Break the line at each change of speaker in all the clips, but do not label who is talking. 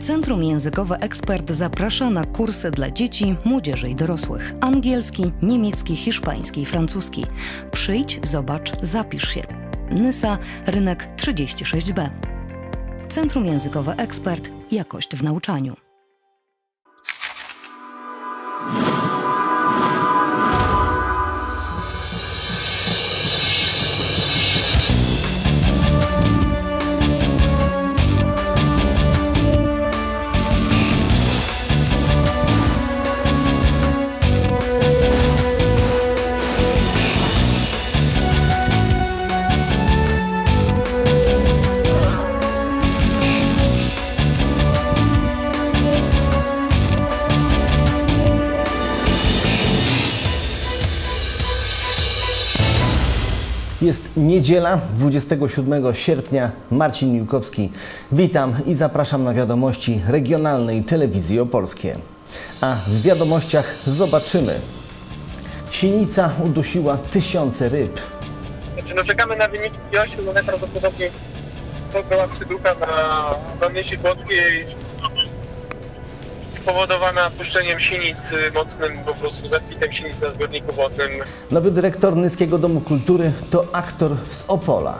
Centrum Językowe Ekspert zaprasza na kursy dla dzieci, młodzieży i dorosłych. Angielski, niemiecki, hiszpański i francuski. Przyjdź, zobacz, zapisz się. Nysa, rynek 36B. Centrum Językowe Ekspert. Jakość w nauczaniu.
Jest niedziela, 27 sierpnia. Marcin Niłkowski. Witam i zapraszam na wiadomości regionalnej telewizji opolskie. A w wiadomościach zobaczymy. Sinica udusiła tysiące ryb.
Czekamy na wyniki Josiu, no najprawdopodobniej to była przyducha na Nysie Kłodzkiej spowodowana puszczeniem sinic mocnym, po prostu zakwitiem sinic na zbiorniku wodnym.
Nowy dyrektor Nyskiego Domu Kultury to aktor z Opola.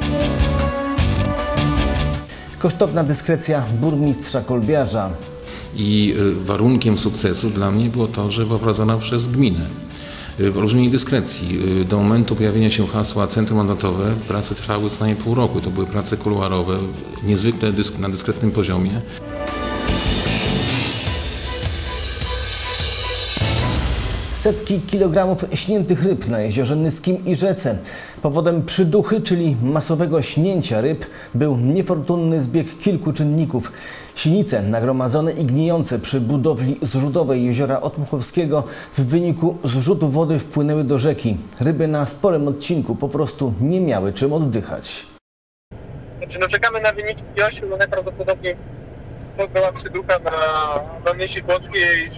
Kosztowna dyskrecja burmistrza Kolbiarza.
I warunkiem sukcesu dla mnie było to, że była prowadzona przez gminę w olbrzymiej dyskrecji. Do momentu pojawienia się hasła centrum mandatowe prace trwały co najmniej pół roku. To były prace kuluarowe, niezwykle na dyskretnym poziomie.
Setki kilogramów śniętych ryb na jeziorze Nyskim i rzece. Powodem przyduchy, czyli masowego śnięcia ryb, był niefortunny zbieg kilku czynników. Sinice nagromadzone i gnijące przy budowli zrzutowej jeziora Otmuchowskiego w wyniku zrzutu wody wpłynęły do rzeki. Ryby na sporym odcinku po prostu nie miały czym oddychać.
Czekamy na wyniki Josiu, no najprawdopodobniej to była przyducha na Nysie Kłodzkiej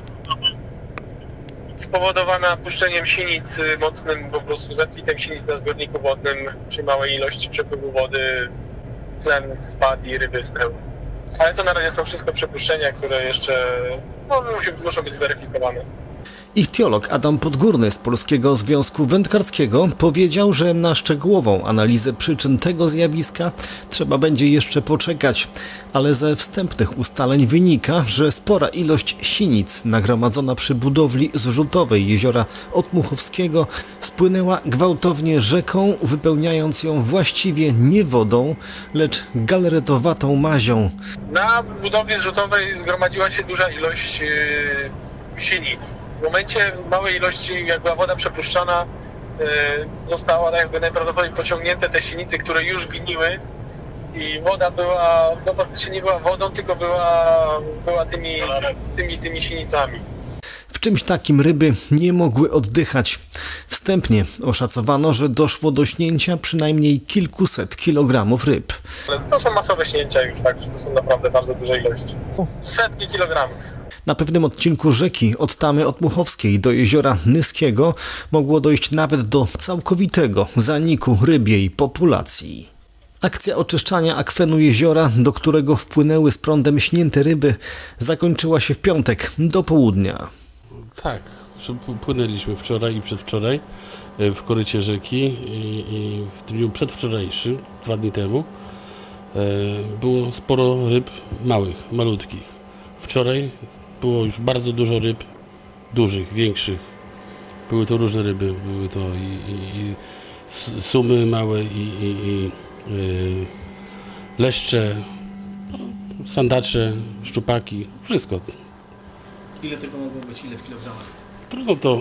spowodowana puszczeniem sinic mocnym, po prostu zakwitiem sinic na zbiorniku wodnym przy małej ilości przepływu wody, tlen spadł i ryby snęły. Ale to na razie są wszystko przepuszczenia, które jeszcze muszą być zweryfikowane.
Ichtiolog Adam Podgórny z Polskiego Związku Wędkarskiego powiedział, że na szczegółową analizę przyczyn tego zjawiska trzeba będzie jeszcze poczekać, ale ze wstępnych ustaleń wynika, że spora ilość sinic nagromadzona przy budowli zrzutowej jeziora Otmuchowskiego spłynęła gwałtownie rzeką, wypełniając ją właściwie nie wodą, lecz galaretowatą mazią.
Na budowli zrzutowej zgromadziła się duża ilość sinic. W momencie małej ilości, jak była woda przepuszczana, została jakby najprawdopodobniej pociągnięte te sinice, które już gniły i woda była, no praktycznie nie była wodą, tylko była tymi sinicami.
W czymś takim ryby nie mogły oddychać. Wstępnie oszacowano, że doszło do śnięcia przynajmniej kilkuset kilogramów ryb.
Ale to są masowe śnięcia już, tak, że to są naprawdę bardzo duże ilości. Setki kilogramów.
Na pewnym odcinku rzeki od Tamy Otmuchowskiej do jeziora Nyskiego mogło dojść nawet do całkowitego zaniku rybiej populacji. Akcja oczyszczania akwenu jeziora, do którego wpłynęły z prądem śnięte ryby, zakończyła się w piątek do południa.
Tak, płynęliśmy wczoraj i przedwczoraj w korycie rzeki i w dniu przedwczorajszym, 2 dni temu, było sporo ryb małych, malutkich. Wczoraj było już bardzo dużo ryb dużych, większych. Były to różne ryby, były to i sumy małe i leszcze, sandacze, szczupaki, wszystko.
Ile tego mogło być, ile w kilogramach?
Trudno to,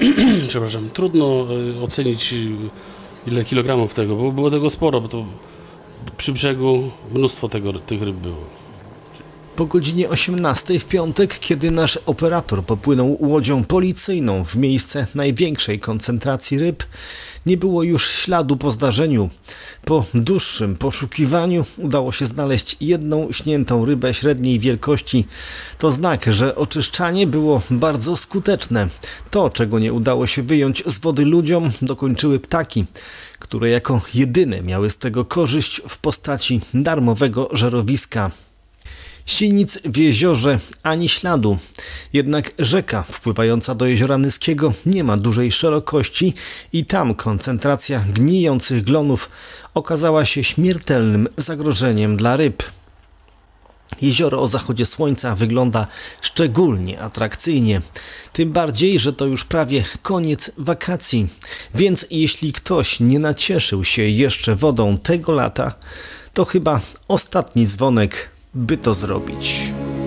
trudno ocenić ile kilogramów tego, bo było tego sporo, bo to przy brzegu mnóstwo tych ryb było.
Po godzinie 18 w piątek, kiedy nasz operator popłynął łodzią policyjną w miejsce największej koncentracji ryb, nie było już śladu po zdarzeniu. Po dłuższym poszukiwaniu udało się znaleźć jedną śniętą rybę średniej wielkości. To znak, że oczyszczanie było bardzo skuteczne. To, czego nie udało się wyjąć z wody ludziom, dokończyły ptaki, które jako jedyne miały z tego korzyść w postaci darmowego żerowiska. Sinic w jeziorze ani śladu. Jednak rzeka wpływająca do jeziora Nyskiego nie ma dużej szerokości i tam koncentracja gnijących glonów okazała się śmiertelnym zagrożeniem dla ryb. Jezioro o zachodzie słońca wygląda szczególnie atrakcyjnie, tym bardziej, że to już prawie koniec wakacji, więc jeśli ktoś nie nacieszył się jeszcze wodą tego lata, to chyba ostatni dzwonek, by to zrobić.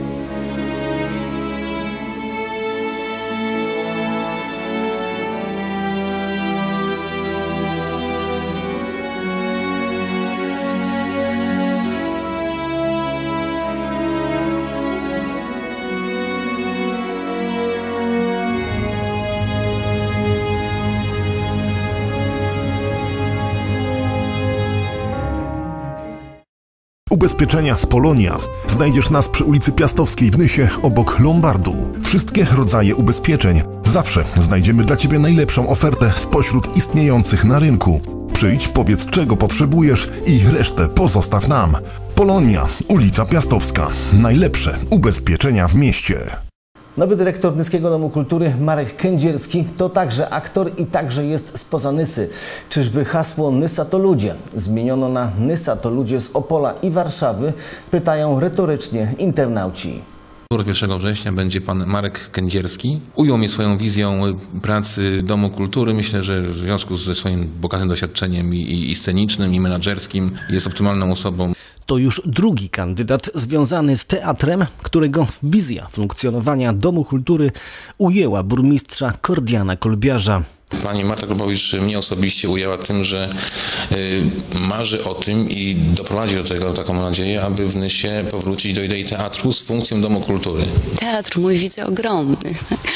Ubezpieczenia Polonia. Znajdziesz nas przy ulicy Piastowskiej w Nysie obok Lombardu. Wszystkie rodzaje ubezpieczeń. Zawsze znajdziemy dla Ciebie najlepszą ofertę spośród istniejących na rynku. Przyjdź, powiedz czego potrzebujesz i resztę pozostaw nam. Polonia, ulica Piastowska. Najlepsze ubezpieczenia w mieście.
Nowy dyrektor Nyskiego Domu Kultury Marek Kędzierski to także aktor i także jest spoza Nysy. Czyżby hasło Nysa to ludzie zmieniono na Nysa to ludzie z Opola i Warszawy? Pytają retorycznie internauci.
1 września będzie pan Marek Kędzierski. Ujął mnie swoją wizją pracy Domu Kultury. Myślę, że w związku ze swoim bogatym doświadczeniem i scenicznym, i menadżerskim jest optymalną osobą.
To już drugi kandydat związany z teatrem, którego wizja funkcjonowania Domu Kultury ujęła burmistrza Kordiana Kolbiarza.
Pani Marta Grubowicz mnie osobiście ujęła tym, że marzy o tym i doprowadzi do tego, taką nadzieję, aby w Nysie powrócić do idei teatru z funkcją Domu Kultury.
Teatr mój widzę ogromny.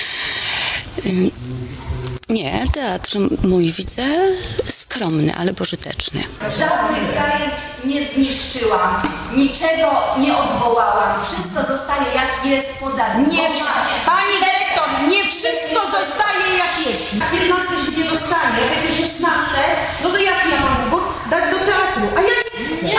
Nie, teatr mój widzę skromny, ale pożyteczny.
Żadnych zajęć nie zniszczyłam, niczego nie odwołałam. Wszystko zostaje jak jest poza
Pani dyrektor, nie wszystko zostaje jak jest. 15 się nie dostanie, będzie 16, no to jak ja mam wybór? Dać do teatru, a ja nie.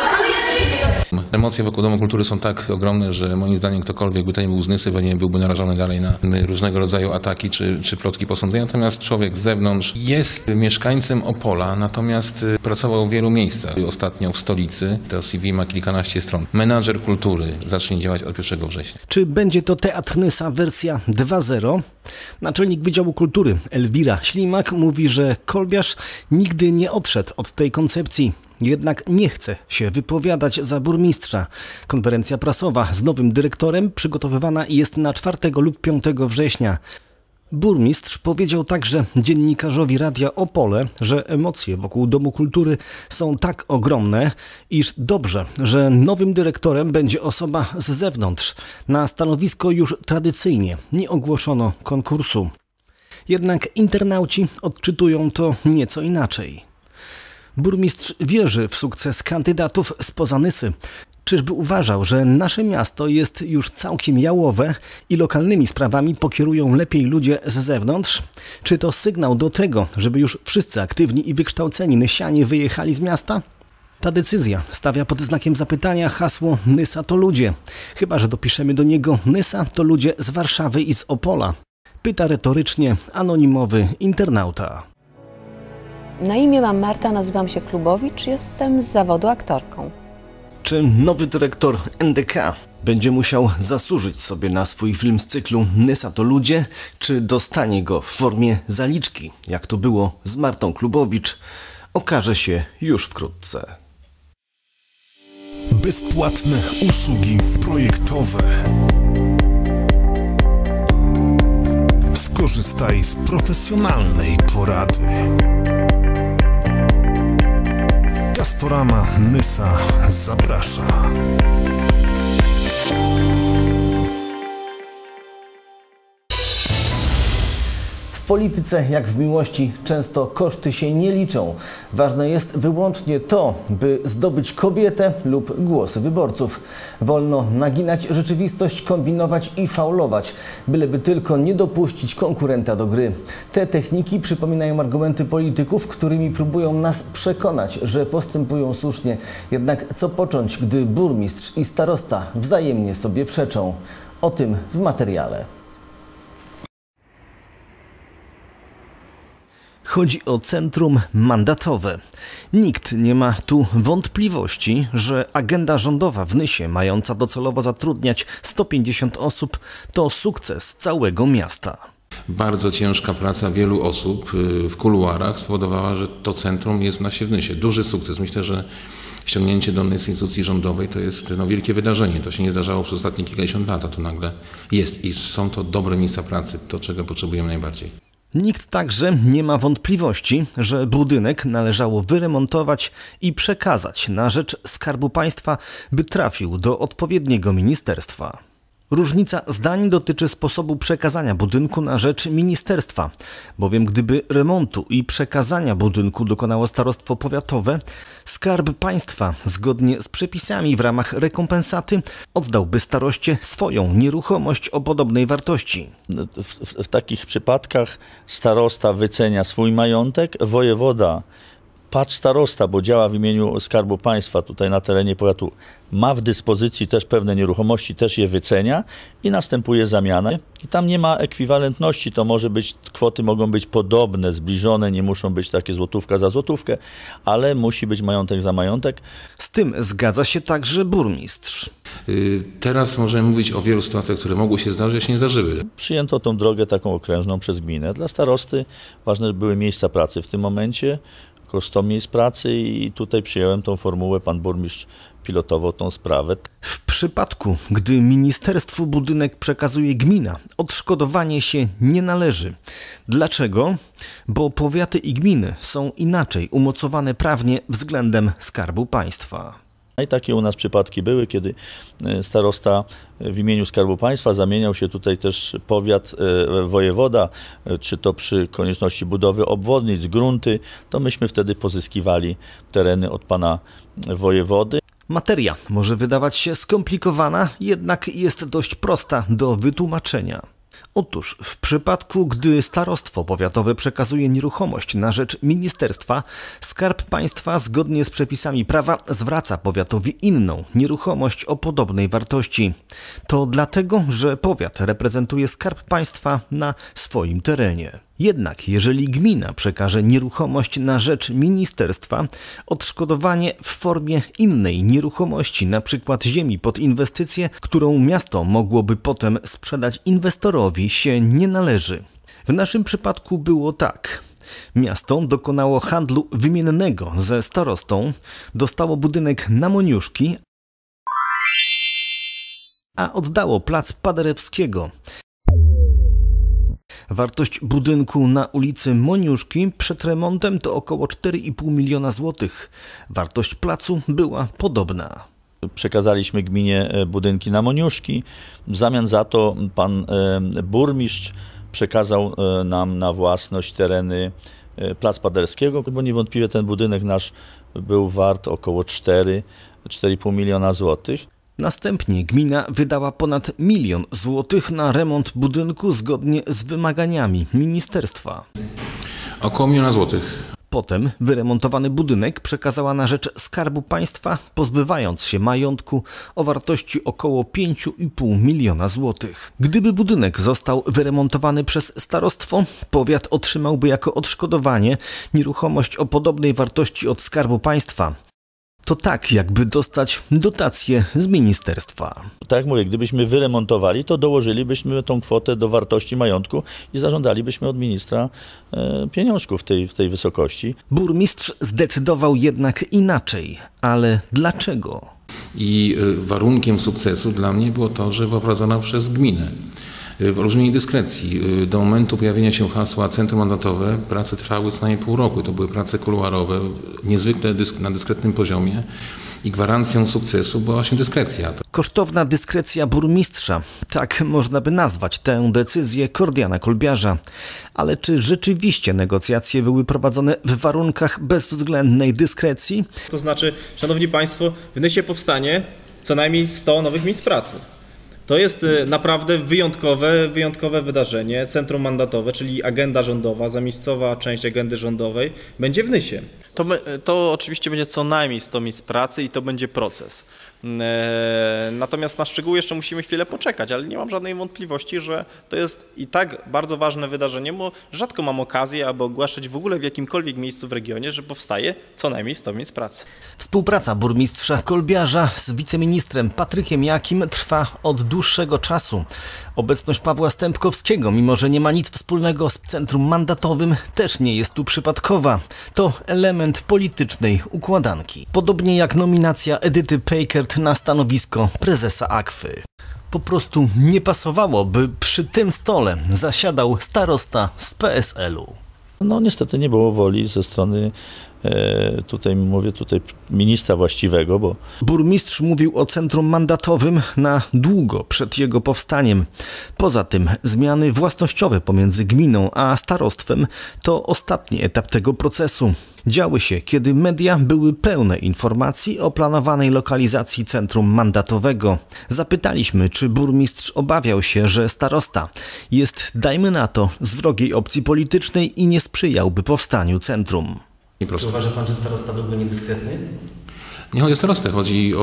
Emocje wokół Domu Kultury są tak ogromne, że moim zdaniem ktokolwiek by tutaj był z Nysy, byłby narażony dalej na różnego rodzaju ataki czy plotki posądzenia. Natomiast człowiek z zewnątrz jest mieszkańcem Opola, natomiast pracował w wielu miejscach. Ostatnio w stolicy, to CV ma kilkanaście stron. Menadżer kultury zacznie działać od 1 września.
Czy będzie to Teatr Nysa wersja 2.0? Naczelnik Wydziału Kultury Elwira Ślimak mówi, że Kolbiarz nigdy nie odszedł od tej koncepcji. Jednak nie chce się wypowiadać za burmistrza. Konferencja prasowa z nowym dyrektorem przygotowywana jest na 4 lub 5 września. Burmistrz powiedział także dziennikarzowi Radia Opole, że emocje wokół Domu Kultury są tak ogromne, iż dobrze, że nowym dyrektorem będzie osoba z zewnątrz. Na stanowisko już tradycyjnie nie ogłoszono konkursu. Jednak internauci odczytują to nieco inaczej. Burmistrz wierzy w sukces kandydatów spoza Nysy. Czyżby uważał, że nasze miasto jest już całkiem jałowe i lokalnymi sprawami pokierują lepiej ludzie z zewnątrz? Czy to sygnał do tego, żeby już wszyscy aktywni i wykształceni Nysianie wyjechali z miasta? Ta decyzja stawia pod znakiem zapytania hasło Nysa to ludzie. Chyba że dopiszemy do niego Nysa to ludzie z Warszawy i z Opola. Pyta retorycznie anonimowy internauta.
Na imię mam Marta, nazywam się Klubowicz, jestem z zawodu aktorką.
Czy nowy dyrektor NDK będzie musiał zasłużyć sobie na swój film z cyklu Nysa to ludzie, czy dostanie go w formie zaliczki, jak to było z Martą Klubowicz, okaże się już wkrótce.
Bezpłatne usługi projektowe. Skorzystaj z profesjonalnej porady. Castorama Nysa zaprasza.
W polityce, jak w miłości, często koszty się nie liczą. Ważne jest wyłącznie to, by zdobyć kobietę lub głosy wyborców. Wolno naginać rzeczywistość, kombinować i faulować, byleby tylko nie dopuścić konkurenta do gry. Te techniki przypominają argumenty polityków, którymi próbują nas przekonać, że postępują słusznie. Jednak co począć, gdy burmistrz i starosta wzajemnie sobie przeczą? O tym w materiale. Chodzi o centrum mandatowe. Nikt nie ma tu wątpliwości, że agenda rządowa w Nysie, mająca docelowo zatrudniać 150 osób, to sukces całego miasta.
Bardzo ciężka praca wielu osób w kuluarach spowodowała, że to centrum jest w Nysie. Duży sukces. Myślę, że ściągnięcie do instytucji rządowej to jest wielkie wydarzenie. To się nie zdarzało przez ostatnie kilkadziesiąt lat, a to nagle jest i są to dobre miejsca pracy, to czego potrzebujemy najbardziej.
Nikt także nie ma wątpliwości, że budynek należało wyremontować i przekazać na rzecz Skarbu Państwa, by trafił do odpowiedniego ministerstwa. Różnica zdań dotyczy sposobu przekazania budynku na rzecz ministerstwa, bowiem gdyby remontu i przekazania budynku dokonało starostwo powiatowe, Skarb Państwa, zgodnie z przepisami w ramach rekompensaty, oddałby staroście swoją nieruchomość o podobnej wartości.
W takich przypadkach starosta wycenia swój majątek, wojewoda, starosta, bo działa w imieniu Skarbu Państwa tutaj na terenie powiatu, ma w dyspozycji też pewne nieruchomości, też je wycenia i następuje zamiana. I tam nie ma ekwiwalentności, to może być, kwoty mogą być podobne, zbliżone, nie muszą być takie złotówka za złotówkę, ale musi być majątek za majątek.
Z tym zgadza się także burmistrz.
Teraz możemy mówić o wielu sytuacjach, które mogły się zdarzyć, a się nie zdarzyły.
Przyjęto tą drogę taką okrężną przez gminę. Dla starosty ważne były miejsca pracy w tym momencie, około 100 miejsc pracy i tutaj przyjąłem tą formułę, pan burmistrz pilotował tą sprawę.
W przypadku, gdy ministerstwu budynek przekazuje gmina, odszkodowanie się nie należy. Dlaczego? Bo powiaty i gminy są inaczej umocowane prawnie względem Skarbu Państwa.
I takie u nas przypadki były, kiedy starosta w imieniu Skarbu Państwa zamieniał się tutaj też powiat, wojewoda, czy to przy konieczności budowy obwodnic, grunty, to myśmy wtedy pozyskiwali tereny od pana wojewody.
Materia może wydawać się skomplikowana, jednak jest dość prosta do wytłumaczenia. Otóż w przypadku, gdy starostwo powiatowe przekazuje nieruchomość na rzecz ministerstwa, Skarb Państwa zgodnie z przepisami prawa zwraca powiatowi inną nieruchomość o podobnej wartości. To dlatego, że powiat reprezentuje Skarb Państwa na swoim terenie. Jednak jeżeli gmina przekaże nieruchomość na rzecz ministerstwa, odszkodowanie w formie innej nieruchomości, np. ziemi pod inwestycję, którą miasto mogłoby potem sprzedać inwestorowi, się nie należy. W naszym przypadku było tak. Miasto dokonało handlu wymiennego ze starostą, dostało budynek na Moniuszki, a oddało plac Paderewskiego. Wartość budynku na ulicy Moniuszki przed remontem to około 4,5 miliona złotych. Wartość placu była podobna.
Przekazaliśmy gminie budynki na Moniuszki. W zamian za to pan burmistrz przekazał nam na własność tereny plac Paderewskiego, bo niewątpliwie ten budynek nasz był wart około 4,5 miliona złotych.
Następnie gmina wydała ponad 1 milion złotych na remont budynku zgodnie z wymaganiami ministerstwa.
Około 1 miliona złotych.
Potem wyremontowany budynek przekazała na rzecz Skarbu Państwa, pozbywając się majątku o wartości około 5,5 miliona złotych. Gdyby budynek został wyremontowany przez starostwo, powiat otrzymałby jako odszkodowanie nieruchomość o podobnej wartości od Skarbu Państwa. To tak, jakby dostać dotację z ministerstwa.
Tak jak mówię, gdybyśmy wyremontowali, to dołożylibyśmy tą kwotę do wartości majątku i zażądalibyśmy od ministra pieniążków w tej wysokości.
Burmistrz zdecydował jednak inaczej. Ale dlaczego?
I warunkiem sukcesu dla mnie było to, że była prowadzona przez gminę. W olbrzymiej dyskrecji. Do momentu pojawienia się hasła centrum mandatowe prace trwały co najmniej pół roku. To były prace kuluarowe, niezwykle na dyskretnym poziomie. i gwarancją sukcesu była właśnie dyskrecja.
Kosztowna dyskrecja burmistrza, tak można by nazwać tę decyzję Kordiana Kolbiarza. Ale czy rzeczywiście negocjacje były prowadzone w warunkach bezwzględnej dyskrecji?
To znaczy, szanowni państwo, w Nysie powstanie co najmniej 100 nowych miejsc pracy. To jest naprawdę wyjątkowe wydarzenie. Centrum mandatowe, czyli agenda rządowa, zamiejscowa część agendy rządowej będzie w Nysie.
To oczywiście będzie co najmniej 100 miejsc pracy i to będzie proces. Natomiast na szczegóły jeszcze musimy chwilę poczekać, ale nie mam żadnej wątpliwości, że to jest i tak bardzo ważne wydarzenie, bo rzadko mam okazję, aby ogłaszać w ogóle w jakimkolwiek miejscu w regionie, że powstaje co najmniej 100 miejsc pracy.
Współpraca burmistrza Kolbiarza z wiceministrem Patrykiem Jakim trwa od dłuższego czasu. Obecność Pawła Stępkowskiego, mimo że nie ma nic wspólnego z centrum mandatowym, też nie jest tu przypadkowa. To element politycznej układanki. Podobnie jak nominacja Edyty Peikert na stanowisko prezesa Akwy. Po prostu nie pasowało, by przy tym stole zasiadał starosta z PSL-u.
No niestety nie było woli ze strony tutaj ministra właściwego, bo...
Burmistrz mówił o centrum mandatowym na długo przed jego powstaniem. Poza tym zmiany własnościowe pomiędzy gminą a starostwem to ostatni etap tego procesu. Działy się, kiedy media były pełne informacji o planowanej lokalizacji centrum mandatowego. Zapytaliśmy, czy burmistrz obawiał się, że starosta jest, dajmy na to, z wrogiej opcji politycznej i nie sprzyjałby powstaniu centrum.
Czy
uważa pan, że starosta byłby niedyskretny?
Nie chodzi o starostę, chodzi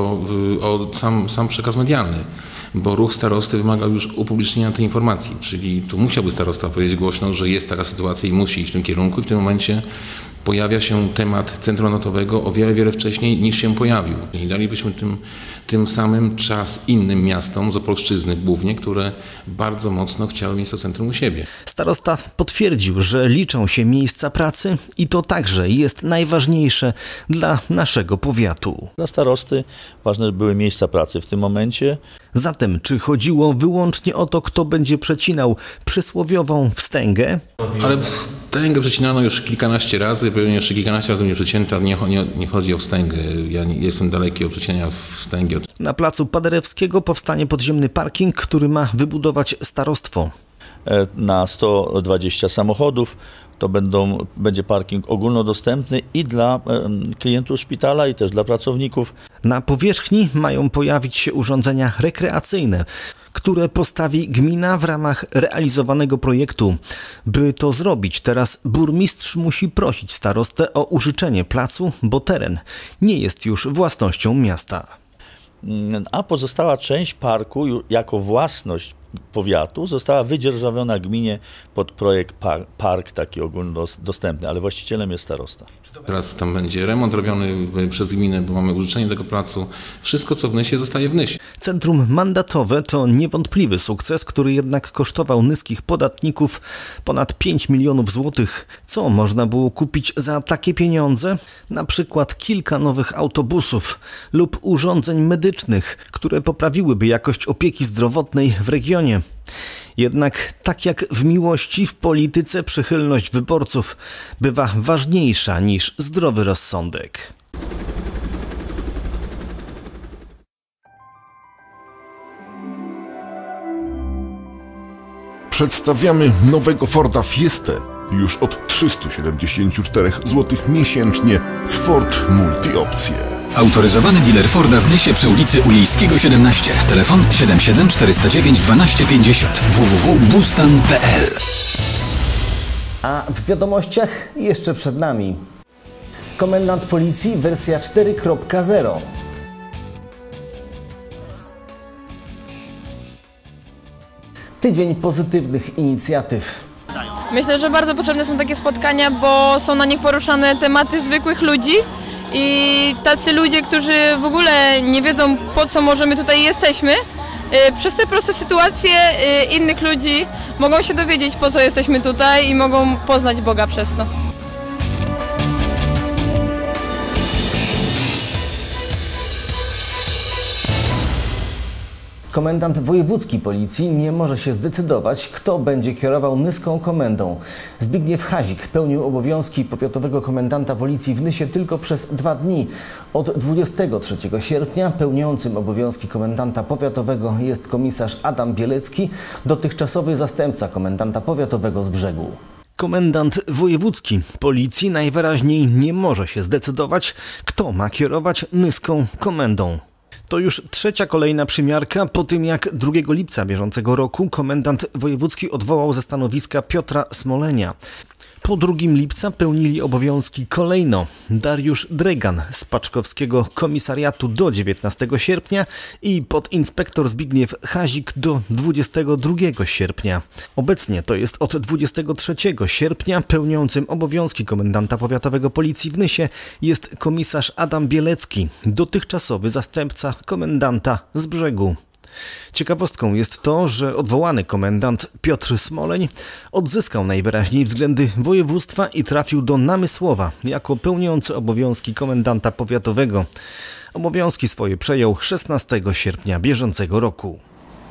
o sam przekaz medialny, bo ruch starosty wymagał już upublicznienia tej informacji, czyli tu musiałby starosta powiedzieć głośno, że jest taka sytuacja i musi iść w tym kierunku i w tym momencie pojawia się temat centrum mandatowego o wiele wcześniej niż się pojawił. I dalibyśmy tym samym czas innym miastom z Opolszczyzny głównie, które bardzo mocno chciały mieć to centrum u siebie.
Starosta potwierdził, że liczą się miejsca pracy i to także jest najważniejsze dla naszego powiatu.
Dla starosty ważne były miejsca pracy w tym momencie.
Zatem czy chodziło wyłącznie o to, kto będzie przecinał przysłowiową wstęgę?
Ale wstęgę przecinano już kilkanaście razy, pewnie jeszcze kilkanaście razy nie przecięta, nie chodzi o wstęgę. Ja jestem daleki od przecinania wstęgi.
Na placu Paderewskiego powstanie podziemny parking, który ma wybudować starostwo.
Na 120 samochodów to będzie parking ogólnodostępny i dla klientów szpitala, i też dla pracowników.
Na powierzchni mają pojawić się urządzenia rekreacyjne, które postawi gmina w ramach realizowanego projektu. By to zrobić, teraz burmistrz musi prosić starostę o użyczenie placu, bo teren nie jest już własnością miasta.
A pozostała część parku jako własność powiatu została wydzierżawiona gminie pod projekt park taki ogólnodostępny, ale właścicielem jest starosta.
Teraz tam będzie remont robiony przez gminę, bo mamy użyczenie tego placu. Wszystko, co w Nysie, zostaje w Nysie.
Centrum mandatowe to niewątpliwy sukces, który jednak kosztował nyskich podatników ponad 5 milionów złotych. Co można było kupić za takie pieniądze? Na przykład kilka nowych autobusów lub urządzeń medycznych, które poprawiłyby jakość opieki zdrowotnej w regionie. Jednak tak jak w miłości, w polityce przychylność wyborców bywa ważniejsza niż zdrowy rozsądek.
Przedstawiamy nowego Forda Fiestę. Już od 374 zł miesięcznie w Ford Multi-Opcje.
Autoryzowany dealer Forda w Nysie przy ulicy Ujeńskiego 17. Telefon 77 409 1250 www.bustan.pl.
A w wiadomościach jeszcze przed nami. Komendant Policji wersja 4.0. Tydzień pozytywnych inicjatyw.
Myślę, że bardzo potrzebne są takie spotkania, bo są na nich poruszane tematy zwykłych ludzi i tacy ludzie, którzy w ogóle nie wiedzą, po co może my tutaj jesteśmy, przez te proste sytuacje innych ludzi mogą się dowiedzieć, po co jesteśmy tutaj i mogą poznać Boga przez to.
komendant wojewódzki policji nie może się zdecydować, kto będzie kierował Nyską Komendą. Zbigniew Hazik pełnił obowiązki powiatowego komendanta policji w Nysie tylko przez 2 dni. Od 23 sierpnia pełniącym obowiązki komendanta powiatowego jest komisarz Adam Bielecki, dotychczasowy zastępca komendanta powiatowego z Brzegu. Komendant wojewódzki policji najwyraźniej nie może się zdecydować, kto ma kierować Nyską Komendą. To już 3. kolejna przymiarka po tym, jak 2 lipca bieżącego roku komendant wojewódzki odwołał ze stanowiska Piotra Smolenia. Po 2 lipca pełnili obowiązki kolejno Dariusz Dregan z Paczkowskiego Komisariatu do 19 sierpnia i podinspektor Zbigniew Hazik do 22 sierpnia. Obecnie to jest od 23 sierpnia pełniącym obowiązki komendanta powiatowego policji w Nysie jest komisarz Adam Bielecki, dotychczasowy zastępca komendanta z Brzegu. Ciekawostką jest to, że odwołany komendant Piotr Smoleń odzyskał najwyraźniej względy województwa i trafił do Namysłowa jako pełniący obowiązki komendanta powiatowego. Obowiązki swoje przejął 16 sierpnia bieżącego roku.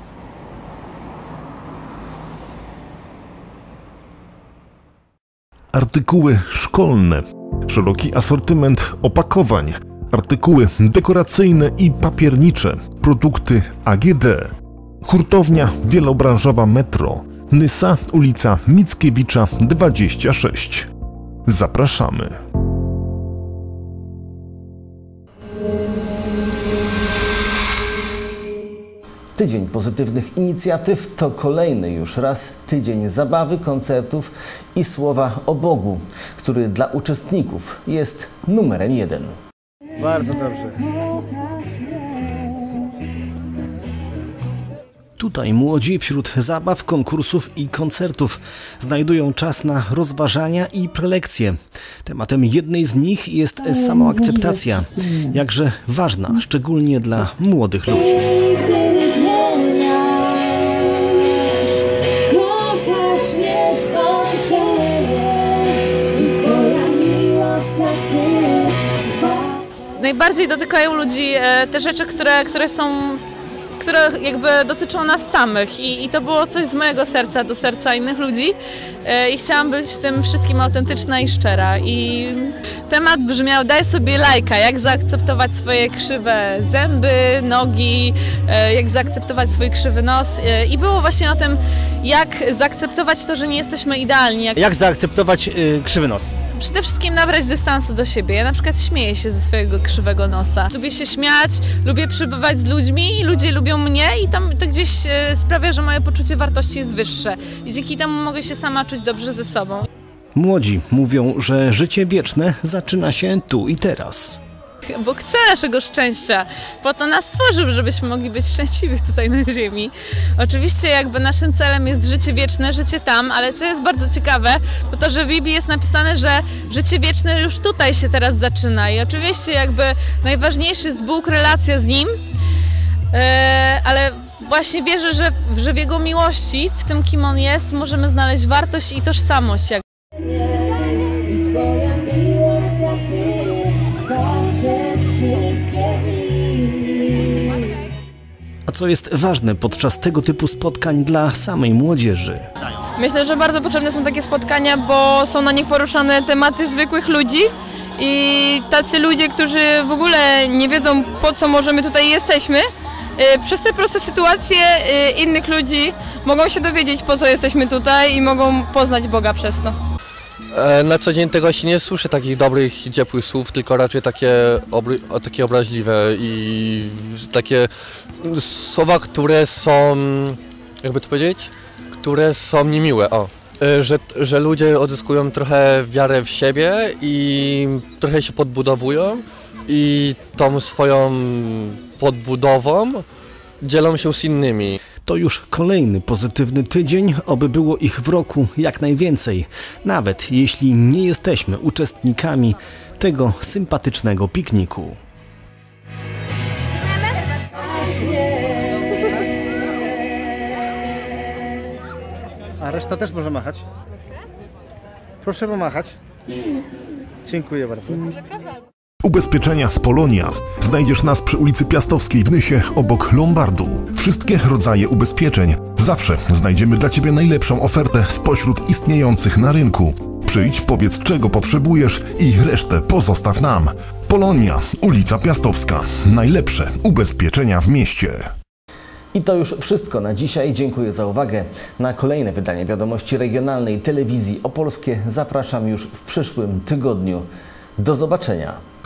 Artykuły szkolne, szeroki asortyment opakowań, artykuły dekoracyjne i papiernicze, produkty AGD, hurtownia wielobranżowa Metro, Nysa, ulica Mickiewicza 26. Zapraszamy.
Tydzień pozytywnych inicjatyw to kolejny już raz tydzień zabawy, koncertów i słowa o Bogu, który dla uczestników jest numerem 1.
Bardzo dobrze.
Tutaj młodzi wśród zabaw, konkursów i koncertów znajdują czas na rozważania i prelekcje. Tematem jednej z nich jest samoakceptacja, jakże ważna, szczególnie dla młodych ludzi.
Najbardziej dotykają ludzi te rzeczy, które jakby dotyczą nas samych i to było coś z mojego serca do serca innych ludzi i chciałam być w tym wszystkim autentyczna i szczera. I temat brzmiał: daj sobie lajka, jak zaakceptować swoje krzywe zęby, nogi, jak zaakceptować swój krzywy nos i było właśnie o tym, jak zaakceptować to, że nie jesteśmy idealni.
Jak zaakceptować krzywy nos?
Przede wszystkim nabrać dystansu do siebie. Ja na przykład śmieję się ze swojego krzywego nosa. Lubię się śmiać, lubię przebywać z ludźmi, ludzie lubią mnie i to gdzieś sprawia, że moje poczucie wartości jest wyższe. I dzięki temu mogę się sama czuć dobrze ze sobą.
Młodzi mówią, że życie wieczne zaczyna się tu i teraz.
Bo chce naszego szczęścia. Po to nas stworzył, żebyśmy mogli być szczęśliwi tutaj na ziemi. Oczywiście jakby naszym celem jest życie wieczne, życie tam, ale co jest bardzo ciekawe, to że w Biblii jest napisane, że życie wieczne już tutaj się teraz zaczyna. I oczywiście jakby najważniejszy jest Bóg, relacja z Nim, ale właśnie wierzę, że w Jego miłości, w tym kim On jest, możemy znaleźć wartość i tożsamość.
A co jest ważne podczas tego typu spotkań dla samej młodzieży?
Myślę, że bardzo potrzebne są takie spotkania, bo są na nich poruszane tematy zwykłych ludzi i tacy ludzie, którzy w ogóle nie wiedzą, po co może my tutaj jesteśmy, przez te proste sytuacje innych ludzi mogą się dowiedzieć, po co jesteśmy tutaj i mogą poznać Boga przez to.
Na co dzień tego się nie słyszy takich dobrych i ciepłych słów, tylko raczej takie obraźliwe i takie słowa, które są, jakby to powiedzieć, które są niemiłe. Że ludzie odzyskują trochę wiarę w siebie i trochę się podbudowują i tą swoją podbudową dzielą się z innymi.
To już kolejny pozytywny tydzień, oby było ich w roku jak najwięcej, nawet jeśli nie jesteśmy uczestnikami tego sympatycznego pikniku.
A reszta też może machać? Proszę pomachać. Dziękuję bardzo.
Ubezpieczenia Polonia. Znajdziesz nas przy ulicy Piastowskiej w Nysie obok Lombardu. Wszystkie rodzaje ubezpieczeń. Zawsze znajdziemy dla Ciebie najlepszą ofertę spośród istniejących na rynku. Przyjdź, powiedz czego potrzebujesz i resztę pozostaw nam. Polonia, ulica Piastowska. Najlepsze ubezpieczenia w mieście.
I to już wszystko na dzisiaj. Dziękuję za uwagę. Na kolejne wydanie Wiadomości Regionalnej Telewizji Opolskie zapraszam już w przyszłym tygodniu. Do zobaczenia.